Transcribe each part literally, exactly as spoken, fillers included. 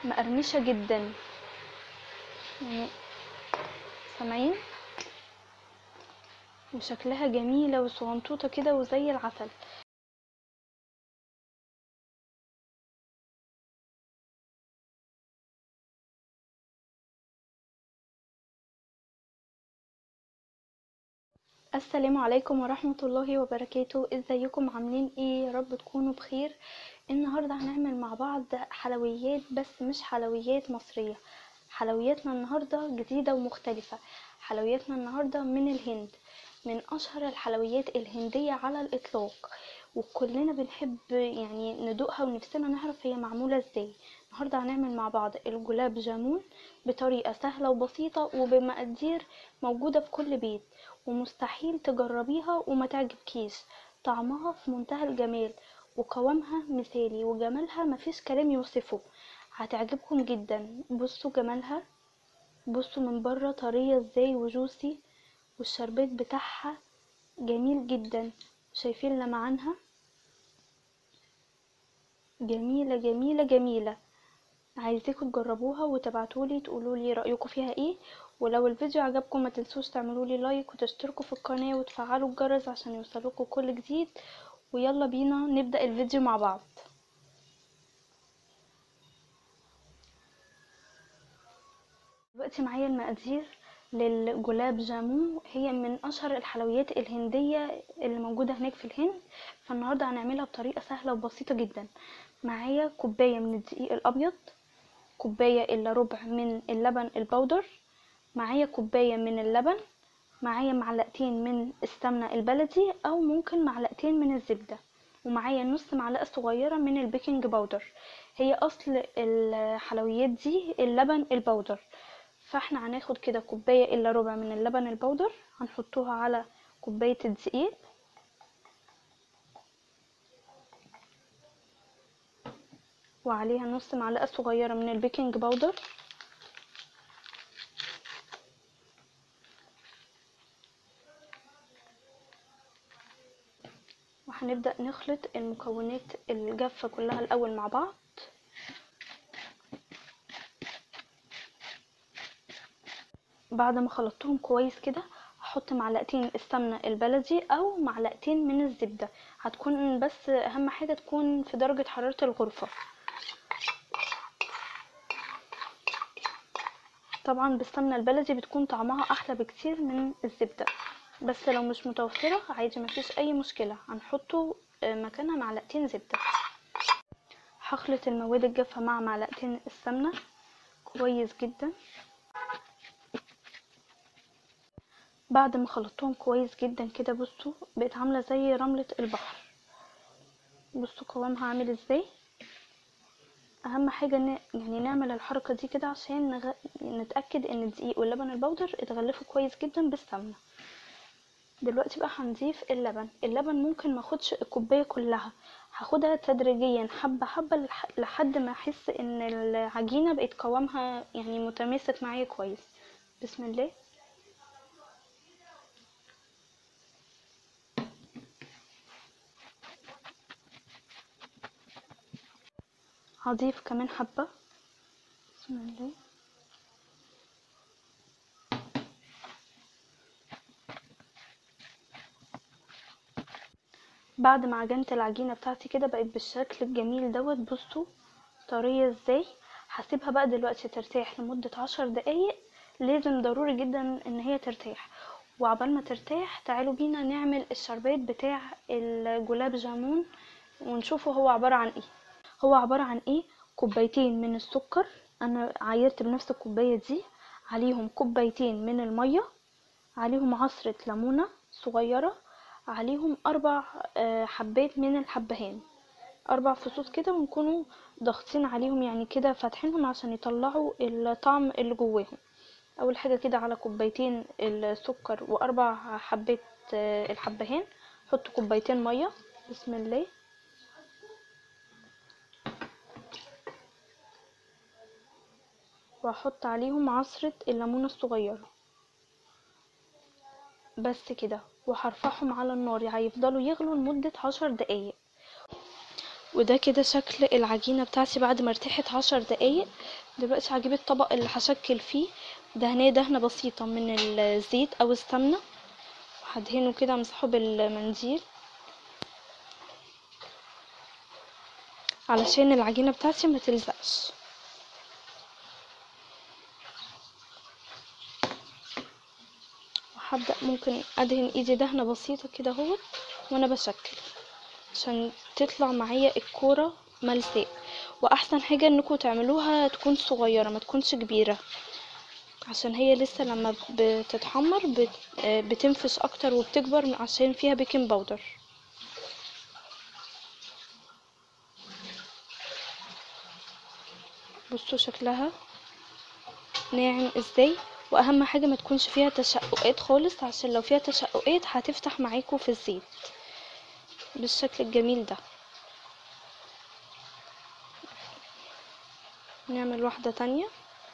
مقرمشة جدا يعني، سامعين؟ وشكلها جميلة وصغنطوطة كده وزي العسل. السلام عليكم ورحمة الله وبركاته. ازيكم عاملين ايه؟ يا رب تكونوا بخير. النهاردة هنعمل مع بعض حلويات، بس مش حلويات مصرية. حلوياتنا النهاردة جديدة ومختلفة. حلوياتنا النهاردة من الهند، من اشهر الحلويات الهندية على الاطلاق، وكلنا بنحب يعني ندوقها ونفسنا نعرف هي معمولة ازاي. النهاردة هنعمل مع بعض الجلاب جامون بطريقة سهلة وبسيطة وبمقادير موجودة في كل بيت، ومستحيل تجربيها وما تعجبكيش. طعمها في منتهى الجمال، وقوامها مثالي، وجمالها مفيش كلام يوصفه. هتعجبكم جدا. بصوا جمالها، بصوا من بره طرية ازاي وجوسي، والشربات بتاعها جميل جدا. شايفين لمعانها؟ جميلة جميلة جميلة. عايزاكم تجربوها وتبعتولي تقولولي رأيكم فيها ايه. ولو الفيديو عجبكم ما تنسوش تعملولي لايك وتشتركوا في القناة وتفعلوا الجرس عشان يوصلكوا كل جديد. ويلا بينا نبدأ الفيديو مع بعض. دلوقتي معايا المقادير للجلاب جامون. هي من اشهر الحلويات الهندية اللي موجودة هناك في الهند، فالنهاردة هنعملها بطريقة سهلة وبسيطة جدا. معايا كوباية من الدقيق الابيض، كوباية الا ربع من اللبن البودر، معايا كوباية من اللبن، معايا معلقتين من السمنة البلدي او ممكن معلقتين من الزبدة، ومعايا نص معلقة صغيرة من البيكنج باودر. هي اصل الحلويات دي اللبن البودر. فاحنا هناخد كده كوباية الا ربع من اللبن البودر، هنحطوها على كوباية الدقيق، وعليها نص معلقة صغيرة من البيكنج باودر، وهنبدأ نخلط المكونات الجافة كلها الأول مع بعض. بعد ما خلطتهم كويس كده هحط معلقتين السمنة البلدي أو معلقتين من الزبدة، هتكون بس أهم حاجة تكون في درجة حرارة الغرفة. طبعا بالسمنة البلدي بتكون طعمها أحلى بكتير من الزبدة، بس لو مش متوفرة عادي مفيش أي مشكلة، هنحطه مكانها معلقتين زبدة. هخلط المواد الجافة مع معلقتين السمنة كويس جدا. بعد ما خلطتهم كويس جدا كده بصوا بقت عاملة زي رملة البحر. بصوا قوامها عامل ازاي. اهم حاجة ن... يعني نعمل الحركة دي كده عشان نغ... نتأكد ان الدقيق واللبن البودر اتغلفوا كويس جدا بالسمنة. دلوقتي بقى هنضيف اللبن. اللبن ممكن ماخدش الكوباية كلها، هاخدها تدريجيا حبة حبة لح... لحد ما احس ان العجينة بقت قوامها يعني متماسك معايا كويس. بسم الله. هضيف كمان حبة. بسم الله. بعد ما عجنت العجينة بتاعتي كده بقت بالشكل الجميل دوت، بصوا طرية ازاي. هسيبها بقى دلوقتي ترتاح لمدة عشر دقايق، لازم ضروري جدا ان هي ترتاح. وعبال ما ترتاح تعالوا بينا نعمل الشربات بتاع الجلاب جامون ونشوفه هو عبارة عن ايه. هو عبارة عن ايه؟ كوبايتين من السكر، انا عايرت بنفس الكوباية دي، عليهم كوبايتين من المية، عليهم عصرة ليمونة صغيرة، عليهم اربع آه، حبات من الحبهان، اربع فصوص كده، ونكونوا ضاغطين عليهم يعني كده فاتحينهم عشان يطلعوا الطعم اللي جواهم. اول حاجة كده على كوبايتين السكر واربع حبات آه، الحبهان حط كوبايتين مية. بسم الله. واحط عليهم عصرة الليمونة الصغيرة، بس كده. وهرفعهم على النار هيفضلوا يغلوا لمدة عشر دقايق. وده كده شكل العجينة بتاعتي بعد ما ارتاحت عشر دقايق. دلوقتي هجيب الطبق اللي هشكل فيه، دهنيه دهنة بسيطة من الزيت او السمنة، وهدهنه كده امسحه بالمنديل علشان العجينة بتاعتي ما تلزقش. وهبدأ ممكن ادهن ايدي دهنة بسيطة كده اهوت وانا بشكل عشان تطلع معايا الكورة ملساء. واحسن حاجة انكم تعملوها تكون صغيرة ما تكونش كبيرة، عشان هي لسه لما بتتحمر بت- بتنفش اكتر وبتكبر عشان فيها بيكنج باودر. بصوا شكلها ناعم ازاي. واهم حاجة ما تكونش فيها تشققات خالص، عشان لو فيها تشققات هتفتح معاكم في الزيت بالشكل الجميل ده. نعمل واحدة تانية.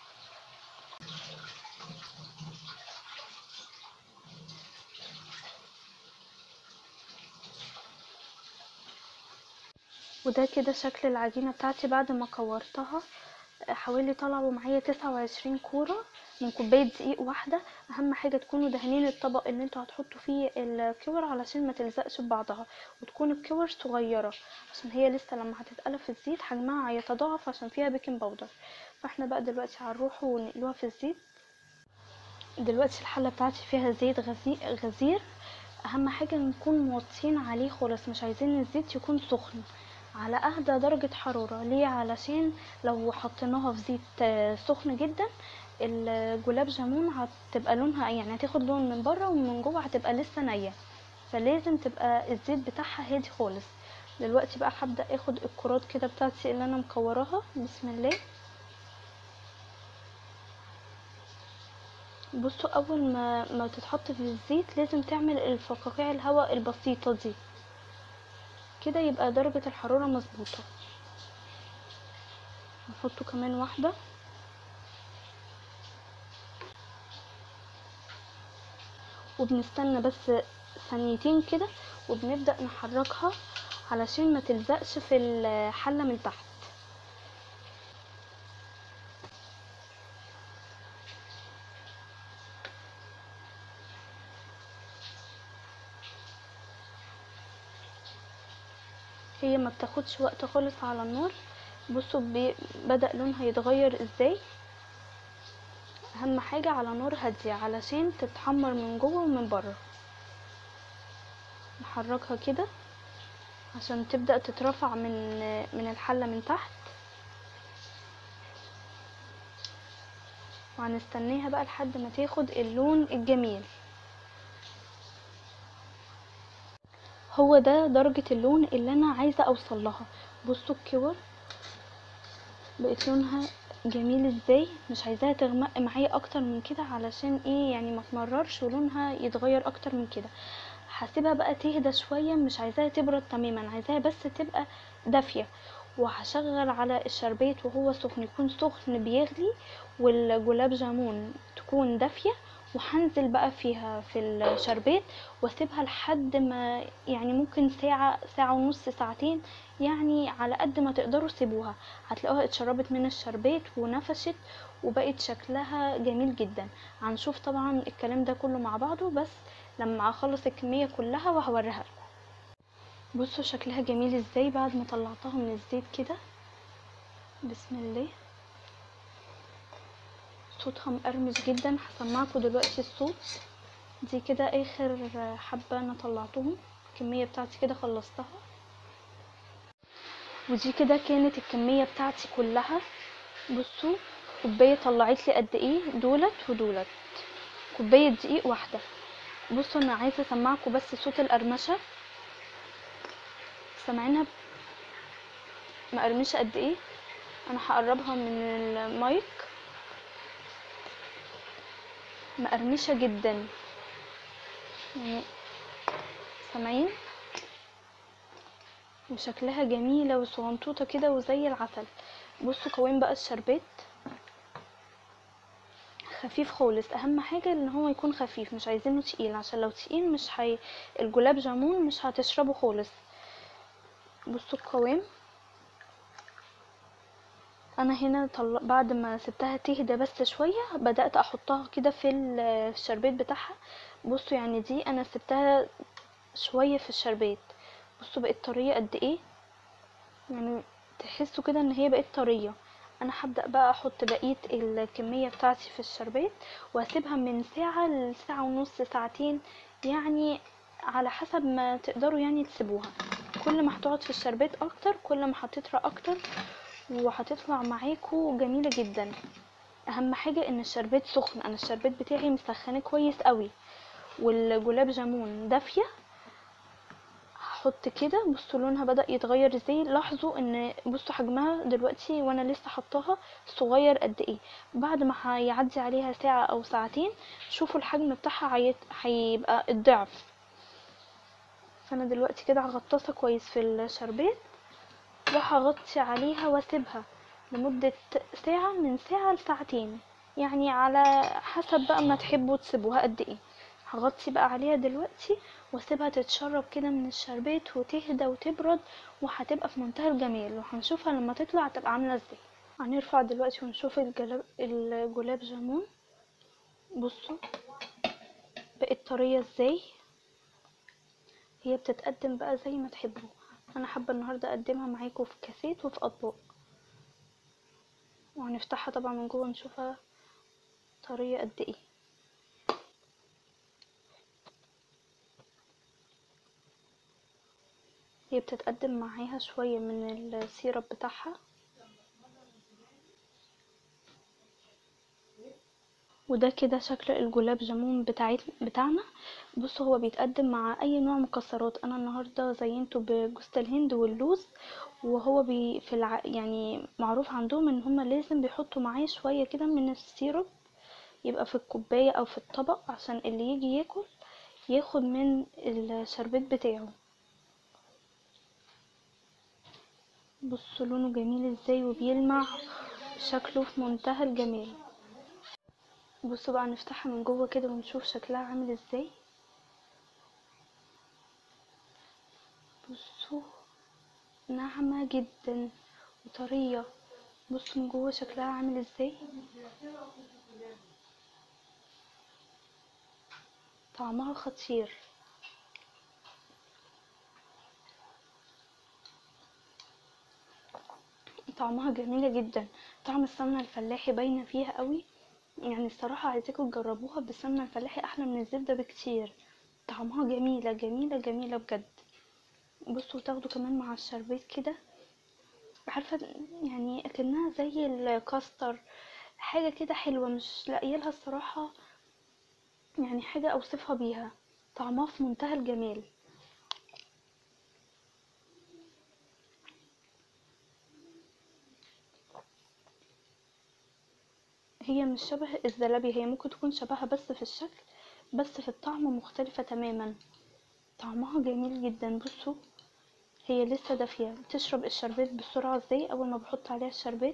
وده كده شكل العجينة بتاعتي بعد ما كورتها. حوالي طلعوا معايا تسعة وعشرين كورة من كوباية دقيق واحدة. اهم حاجة تكونوا دهنين الطبق اللي انتوا هتحطوا فيه الكور علشان ما تلزقش ببعضها، وتكون الكور صغيرة عشان هي لسه لما هتتقلب في الزيت حجمها هيتضاعف عشان فيها بيكنج باودر. فاحنا بقى دلوقتي هنروح ونقلوها في الزيت. دلوقتي الحلة بتاعتي فيها زيت غزي- غزير. اهم حاجة نكون موطين عليه خالص، مش عايزين الزيت يكون سخن، على اهدى درجة حرارة. ليه؟ علشان لو حطيناها في زيت آه، سخن جدا الجلاب جامون هتبقى لونها يعني هتاخد لون من بره ومن جوه هتبقى لسه نية، فلازم تبقى الزيت بتاعها هادي خالص. دلوقتي بقى هبدأ اخد الكرات كده بتاعتي اللي انا مكوراها. بسم الله. بصوا اول ما ما تتحط في الزيت لازم تعمل الفقاقيع الهواء البسيطة دي كده، يبقى درجة الحرارة مظبوطة. نحطه كمان واحدة. وبنستنى بس ثانيتين كده وبنبدأ نحركها علشان ما تلزقش في الحلة من تحت. هي ما بتاخدش وقت خالص على النار. بصوا بي- بدأ لونها يتغير ازاي. اهم حاجة على نار هادية علشان تتحمر من جوه ومن بره. نحركها كده عشان تبدأ تترفع من من الحلة من تحت، وهنستناها بقى لحد ما تاخد اللون الجميل. هو ده درجة اللون اللي انا عايزة اوصل لها. بصوا الكور بقت لونها جميل ازاي. مش عايزاها تغمق معايا اكتر من كده علشان ايه يعني ما تمررش ولونها يتغير اكتر من كده. هسيبها بقى تهدى شوية، مش عايزاها تبرد تماما، عايزاها بس تبقى دافية. وهشغل على الشربات وهو سخن، يكون سخن بيغلي، والجلاب جامون تكون دافية. وهنزل بقى فيها في الشربات واسيبها لحد ما يعني ممكن ساعة ساعة ونص ساعتين، يعني على قد ما تقدروا سيبوها. هتلاقوها اتشربت من الشربات ونفشت وبقت شكلها جميل جدا. هنشوف طبعا الكلام ده كله مع بعضه بس لما اخلص الكمية كلها وهوريها لكم. بصوا شكلها جميل ازاي بعد ما طلعتها من الزيت كده. بسم الله. صوتها مقرمش جدا. هسمعكم دلوقتي الصوت. دي كده اخر حبة انا طلعتهم، الكمية بتاعتي كده خلصتها. ودي كده كانت الكمية بتاعتي كلها. بصوا كوباية طلعت لي قد ايه، دولت ودولت كوباية دقيق واحدة. بصوا انا عايزة اسمعكم بس صوت القرمشة. سامعينها مقرمشة قد ايه؟ انا هقربها من المايك. مقرمشة جدا يعني، سامعين؟ وشكلها جميلة وصغنطوطة كده وزي العسل. بصوا قوام بقى الشربات خفيف خالص. اهم حاجة ان هو يكون خفيف، مش عايزينه تقيل عشان لو تقيل مش هي الجلاب جامون مش هتشربه خالص. بصوا القوام انا هنا طل... بعد ما سبتها تهدى بس شويه بدات احطها كده في ال- الشربات بتاعها. بصوا يعني دي انا سبتها شويه في الشربات، بصوا بقت طريه قد ايه، يعني تحسوا كده ان هي بقت طريه. انا هبدا بقى احط بقيه الكميه بتاعتي في الشربات واسيبها من ساعه لساعه ونص ساعتين، يعني على حسب ما تقدروا يعني تسيبوها. كل ما هتقعد في الشربات اكتر كل ما هتطرى اكتر وهتطلع معاكوا جميله جدا. اهم حاجه ان الشربات سخن، انا الشربات بتاعي مسخنه كويس قوي والجلاب جامون دافيه. هحط كده، بصوا لونها بدأ يتغير ازاي، لاحظوا ان بصوا حجمها دلوقتي وانا لسه حطاها صغير قد ايه. بعد ما هيعدي عليها ساعة او ساعتين شوفوا الحجم بتاعها هيت- هيبقى الضعف. فانا دلوقتي كده هغطسها كويس في الشربات وهغطي عليها واسيبها لمدة ساعة، من ساعة لساعتين، يعني على حسب بقى ما تحبوا تسيبوها قد ايه. هغطي بقى عليها دلوقتي واسيبها تتشرب كده من الشربات وتهدى وتبرد، وهتبقى في منتهى الجمال، وهنشوفها لما تطلع هتبقى عاملة ازاي. هنرفع دلوقتي ونشوف الجلاب الجلاب جامون. بصوا بقت طرية ازاي، هي بتتقدم بقى زي ما تحبوا. انا حابة النهاردة اقدمها معاكم في كاسات وفي اطباق، وهنفتحها طبعا من جوه نشوفها طرية قد ايه. هي بتتقدم معاها شوية من السيرب بتاعها. وده كده شكل الجلاب جامون بتاعت بتاعنا. بصوا هو بيتقدم مع اي نوع مكسرات، انا النهارده زينته بجوز الهند واللوز، وهو بي في الع... يعني معروف عندهم ان هما لازم بيحطوا معاه شويه كده من السيرب، يبقى في الكوبايه او في الطبق عشان اللي يجي ياكل ياخد من الشربات بتاعه. بصوا لونه جميل ازاي وبيلمع، شكله في منتهى الجمال. بصوا بقى نفتحها من جوه كده ونشوف شكلها عامل ازاي. بصوا ناعمة جدا وطرية، بصوا من جوه شكلها عامل ازاي، طعمها خطير. طعمها جميلة جدا، طعم السمنة الفلاحي باينة فيها قوي، يعني الصراحة عايزاكم تجربوها بالسمنة الفلاحي احلى من الزبدة بكتير. طعمها جميلة جميلة جميلة بجد. بصوا تاخدوا كمان مع الشربات كده، عارفة يعني اكنها زي الكاستر، حاجة كده حلوة مش لاقيه لها الصراحة يعني حاجة اوصفها بيها، طعمها في منتهى الجمال. هي مش شبه الزلابية، هي ممكن تكون شبهها بس في الشكل، بس في الطعم مختلفة تماما. طعمها جميل جدا. بصوا هي لسه دافية، بتشرب الشربات بسرعة ازاي اول ما بحط عليها الشربات.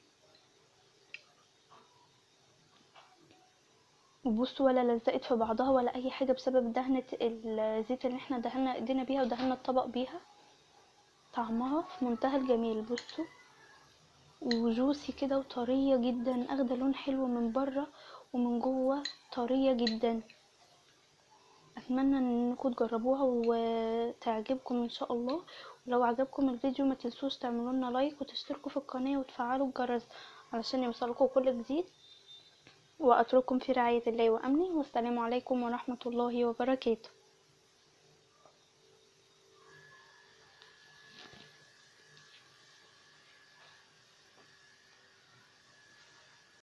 وبصوا ولا لزقت في بعضها ولا اي حاجة بسبب دهنة الزيت اللي احنا دهنا ايدينا بيها ودهنا الطبق بيها. طعمها في منتهى الجمال. بصوا وجوسي كده وطرية جدا، اخده لون حلو من بره ومن جوه طرية جدا. اتمنى انكم تجربوها وتعجبكم ان شاء الله. ولو عجبكم الفيديو ما تنسوش تعملوا لنا لايك وتشتركوا في القناة وتفعلوا الجرس علشان يوصلكم كل جديد. واترككم في رعاية الله وامنه، والسلام عليكم ورحمة الله وبركاته.